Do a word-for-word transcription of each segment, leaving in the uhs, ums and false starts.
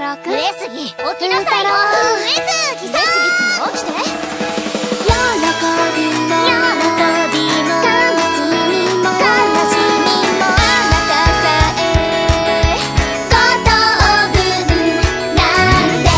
働く。上杉、起きなさいよ。上杉さん。上杉君起きて。喜びも喜びも悲しみも悲しみもあなたさえことぶなんです。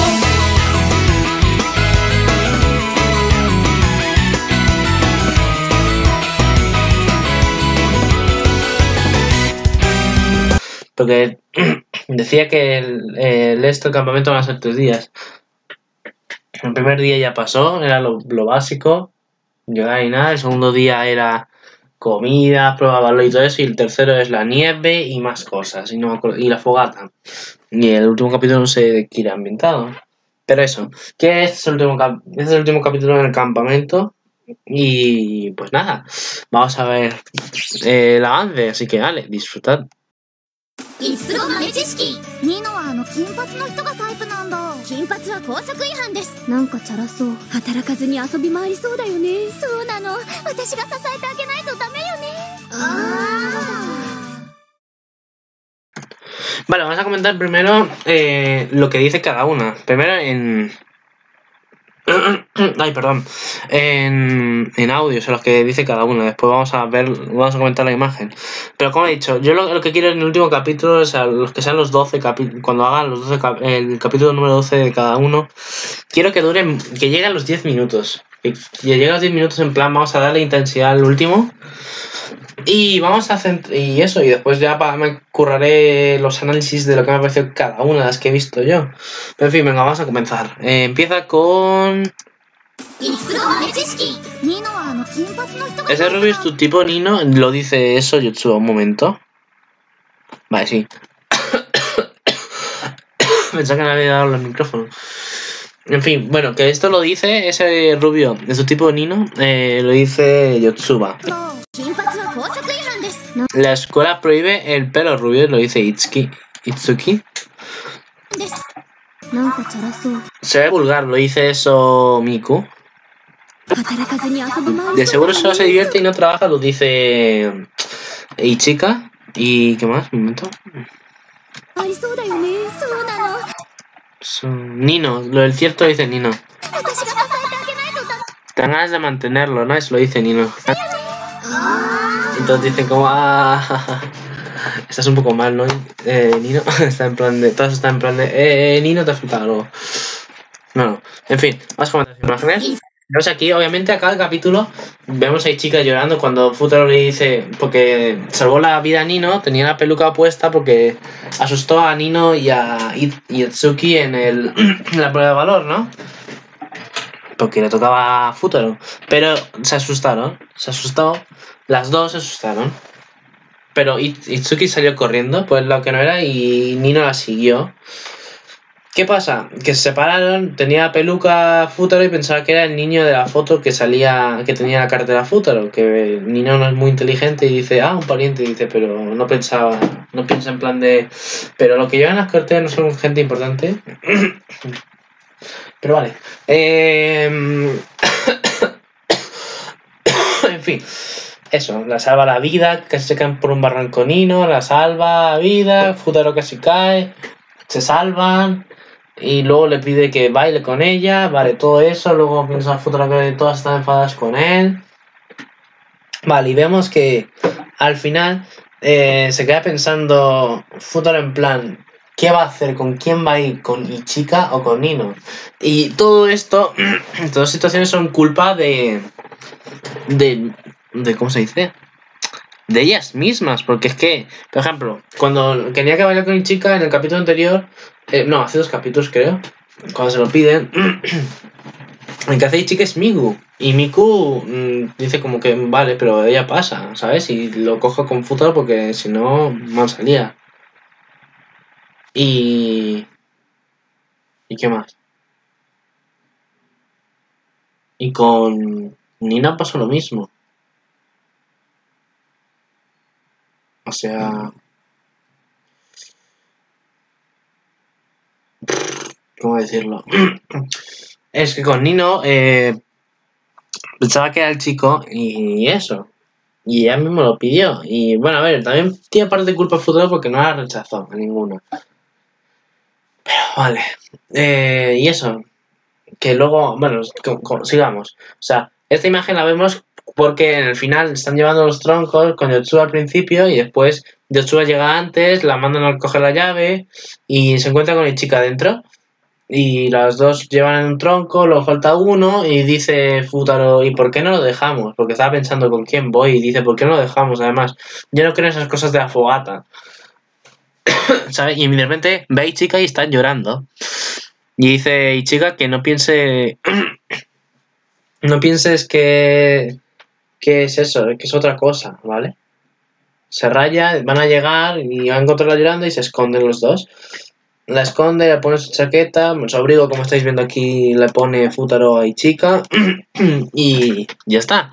Porque decía que el, el esto, el campamento van a ser tres días. El primer día ya pasó, era lo, lo básico, llegar y nada. El segundo día era comida, prueba de valor y todo eso. Y el tercero es la nieve y más cosas. Y, no me acuerdo, y la fogata. Y el último capítulo no sé de qué irá ambientado. Pero eso, que este es el último, cap este es el último capítulo en el campamento. Y pues nada, vamos a ver eh, el avance. Así que dale, disfrutad. いつの豆知識。ニノはあの金髪の人がタイプなんだ。金髪は校則違反です。なんかチャラそう。働かずに遊び回りそうだよね。そうなの。私が支えてあげないとダメよね。ああ。 Vale, vamos a comentar primero eh, lo que dice cada una. Primero en... Ay, perdón. En, en audio, son los que dice cada una. Después vamos a ver, vamos a comentar la imagen. Pero como he dicho, yo lo, lo que quiero en el último capítulo, o sea, los que sean los doce capítulos, cuando hagan los doce cap el capítulo número doce de cada uno, quiero que duren, que lleguen a los diez minutos. Que, que llegue a los diez minutos en plan, vamos a darle intensidad al último. Y vamos a hacer, y eso, y después ya pa, me curraré los análisis de lo que me ha parecido cada una de las que he visto yo. Pero en fin, venga, vamos a comenzar. Eh, empieza con... ¿Ese rubio es tu tipo, Nino? Lo dice eso, Yotsuba, un momento. Vale, sí. Pensaba que no había dado el micrófono. En fin, bueno, que esto lo dice, ese rubio de su tipo Nino, eh, lo dice Yotsuba. La escuela prohíbe el pelo rubio, lo dice Itsuki. Itsuki. Se ve vulgar, lo dice eso Miku. De seguro solo se divierte y no trabaja, lo dice Ichika. ¿Y qué más? Un momento. So, Nino, lo del cierto lo dice Nino. Te dan ganas de mantenerlo, ¿no? Eso lo dice Nino. Entonces dicen como, ah, estás un poco mal, ¿no? Eh, Nino está en plan de, todos están en plan de, eh, eh Nino, te has faltado algo. Bueno, en fin, vamos a comentar las imágenes. Vemos aquí, obviamente, a cada capítulo vemos a Ichika llorando cuando Futaro le dice, porque salvó la vida a Nino, tenía la peluca puesta porque asustó a Nino y a Itsuki en, el, en la prueba de valor, ¿no? Porque le tocaba a Futaro. Pero se asustaron, se asustó. Las dos se asustaron. Pero Itsuki salió corriendo, pues lo que no era, y Nino la siguió. ¿Qué pasa? Que se separaron, tenía peluca Futaro y pensaba que era el niño de la foto que salía, que tenía la cartera Futaro. Que Nino no es muy inteligente y dice, ah, un pariente, y dice, pero no pensaba, no piensa en plan de... Pero lo que llevan las carteras no son gente importante. Pero vale. Eh... en fin. Eso, la salva la vida, casi se caen por un barranco Nino, la salva la vida, Futaro casi cae, se salvan y luego le pide que baile con ella, vale, todo eso, luego piensa Futaro que todas están enfadadas con él. Vale, y vemos que al final eh, se queda pensando Futaro en plan, ¿qué va a hacer? ¿Con quién va a ir? ¿Con Ichika o con Nino? Y todo esto, todas situaciones son culpa de... de de ¿cómo se dice? De ellas mismas, porque es que, por ejemplo, cuando tenía que bailar con Ichika en el capítulo anterior, eh, no, hace dos capítulos creo, cuando se lo piden, el que hace Ichika es Miku, y Miku mmm, dice como que vale, pero ella pasa, ¿sabes? Y lo cojo con Futaro porque si no, mal salía. Y... ¿Y qué más? Y con Nina pasó lo mismo. O sea... ¿Cómo decirlo? Es que con Nino eh, pensaba que era el chico y eso. Y ella mismo lo pidió. Y bueno, a ver, también tiene parte de culpa Futaro porque no la rechazó a ninguna. Pero vale. Eh, y eso. Que luego, bueno, co- co- sigamos. O sea, esta imagen la vemos porque en el final están llevando los troncos con Yotsuba al principio y después Yotsuba llega antes, la mandan a coger la llave y se encuentra con Ichika dentro. Y las dos llevan en un tronco, luego falta uno y dice Futaro, ¿y por qué no lo dejamos? Porque estaba pensando con quién voy y dice, ¿por qué no lo dejamos? Además, yo no creo en esas cosas de la fogata. ¿Sabes? Y de repente ve a Ichika y está llorando. Y dice Ichika que no piense... no pienses que... que es eso, que es otra cosa, ¿vale? Se raya, van a llegar y van a encontrarla llorando y se esconden los dos. La esconde, le pone su chaqueta, su abrigo, como estáis viendo aquí, le pone Futaro a Ichika y ya está.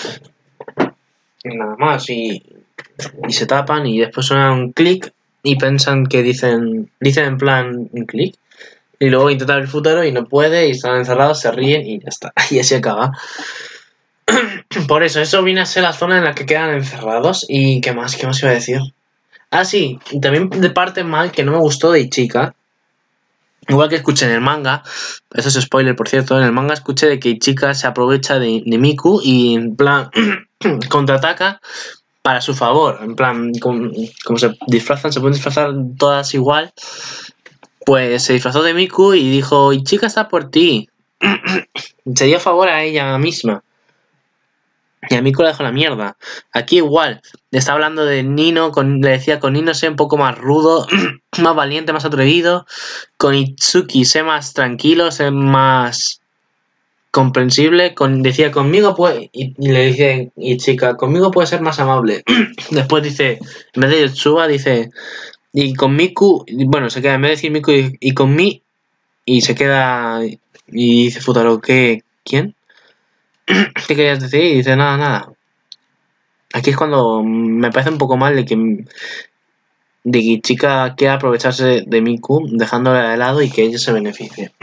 Nada más, y, y se tapan y después suena un clic y piensan que dicen, dicen en plan un clic y luego intenta abrir Futaro y no puede y están encerrados, se ríen y ya está, y así acaba. Por eso, eso viene a ser la zona en la que quedan encerrados y ¿qué más? ¿Qué más iba a decir? Ah, sí, y también de parte mal que no me gustó de Ichika. Igual que escuché en el manga, eso es spoiler por cierto, en el manga escuché de que Ichika se aprovecha de, de Miku y en plan contraataca para su favor, en plan como, como se disfrazan, se pueden disfrazar todas igual, pues se disfrazó de Miku y dijo, Ichika está por ti, se dio favor a ella misma. Y a Miku la dejó la mierda. Aquí igual, le está hablando de Nino, con, le decía con Nino sé un poco más rudo, más valiente, más atrevido. Con Itsuki sé más tranquilo, sé más comprensible. Con, decía conmigo puede, y, y le dice Ichika, conmigo puede ser más amable. Después dice, en vez de Yotsuba, dice, y con Miku, bueno, se queda, en vez de decir Miku y, y con mi, y se queda, y dice Futaro, ¿qué? ¿Quién? ¿Qué querías decir? Y dice, nada, nada. Aquí es cuando me parece un poco mal de que de que Ichika quiera aprovecharse de Miku dejándola de lado y que ella se beneficie.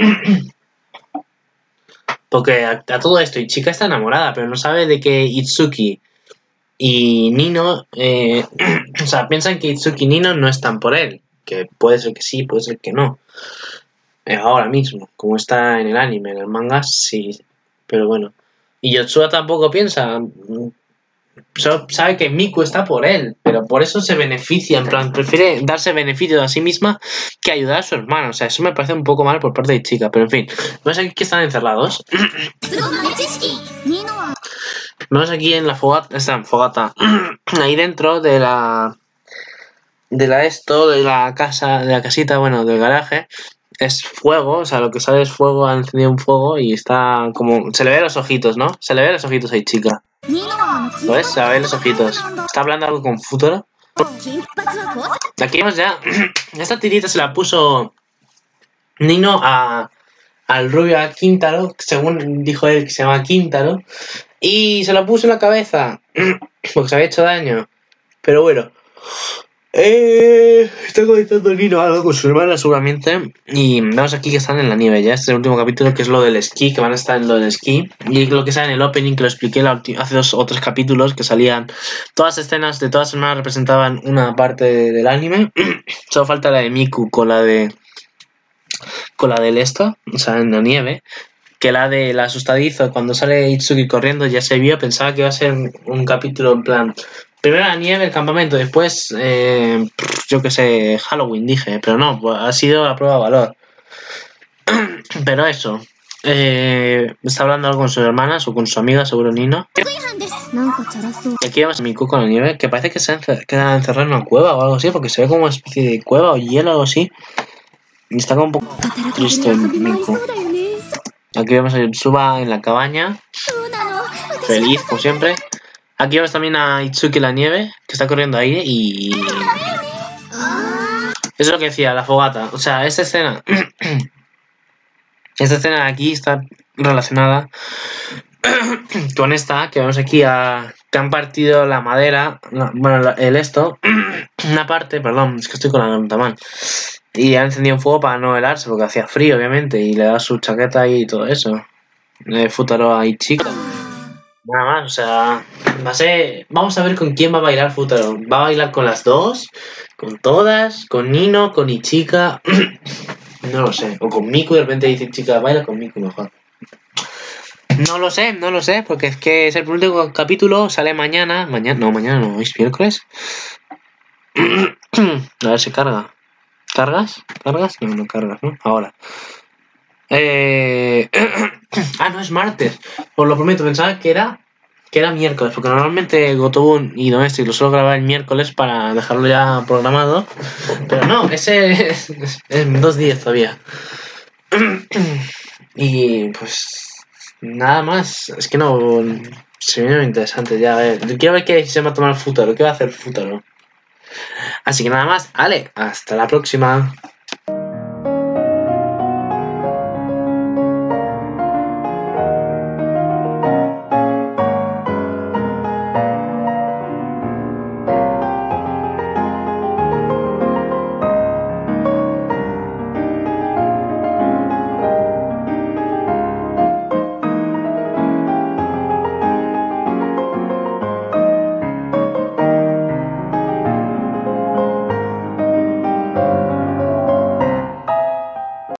Porque a, a todo esto Ichika está enamorada, pero no sabe de que Itsuki y Nino, eh, o sea, piensan que Itsuki y Nino no están por él. Que puede ser que sí, puede ser que no. Eh, ahora mismo, como está en el anime, en el manga, sí. Pero bueno. Y Yotsuba tampoco piensa. Solo sabe que Miku está por él, pero por eso se beneficia, en plan, prefiere darse beneficio a sí misma que ayudar a su hermano. O sea, eso me parece un poco mal por parte de Ichika, pero en fin. Vemos aquí que están encerrados. Vemos aquí en la fogata, esta fogata, ahí dentro de la... de la esto, de la casa, de la casita, bueno, del garaje. Es fuego, o sea, lo que sale es fuego, han encendido un fuego y está como... Se le ve los ojitos, ¿no? Se le ve los ojitos a Ichika. ¿Lo ves? Se ve los ojitos. Está hablando algo con Futaro. Aquí vemos ya... Esta tirita se la puso Nino a... al rubio, a Quintaro, según dijo él que se llama Quintaro. Y se la puso en la cabeza. Porque se había hecho daño. Pero bueno... Eh, está conectando Nino algo con su hermana seguramente. Y vemos aquí que están en la nieve ya. Este es el último capítulo, que es lo del esquí, que van a estar en lo del esquí. Y lo que sale en el opening, que lo expliqué hace dos o tres capítulos, que salían todas las escenas de todas las semanas representaban una parte del anime. Solo falta la de Miku con la de con la del esto, o sea, en la nieve. Que la del asustadizo, cuando sale Itsuki corriendo, ya se vio. Pensaba que iba a ser un capítulo en plan... Primero la nieve, el campamento, después, eh, yo que sé, Halloween, dije. Pero no, pues ha sido la prueba de valor. Pero eso. Eh, está hablando algo con sus hermanas o con su amiga, seguro Nino. Y aquí vemos a Miku con la nieve, que parece que se encer queda encerrado en una cueva o algo así, porque se ve como una especie de cueva o hielo o algo así. Y está como un poco triste Miku. Aquí vemos a Yotsuba en la cabaña. Feliz, como siempre. Aquí vemos también a Itsuki en la nieve, que está corriendo ahí y... Eso es lo que decía, la fogata. O sea, esta escena... esta escena de aquí está relacionada con esta, que vemos aquí a... que han partido la madera, no, bueno, el esto, una parte, perdón, es que estoy con la garganta mal. Y han encendido un fuego para no helarse, porque hacía frío, obviamente, y le da su chaqueta y todo eso. Le Futaro a Ichika. Nada más, o sea, va a ser... Vamos a ver con quién va a bailar Futaro. ¿Va a bailar con las dos? ¿Con todas? ¿Con Nino? ¿Con Ichika? No lo sé. O con Miku y de repente dice, chica, baila con Miku mejor. No lo sé, no lo sé, porque es que es el último capítulo, sale mañana. Mañana, no, mañana no, es miércoles. A ver si carga. ¿Cargas? ¿Cargas? No, no cargas, ¿no? Ahora. Eh... ah, no, es martes. Os lo prometo, pensaba que era que era miércoles, porque normalmente Gotobun y Domestic lo suelo grabar el miércoles para dejarlo ya programado. Pero no, ese es, es, es dos días todavía. Y pues nada más. Es que no se viene interesante ya. A ver, quiero ver qué se va a tomar el futuro. ¿Qué va a hacer el futuro? Así que nada más. Ale, hasta la próxima.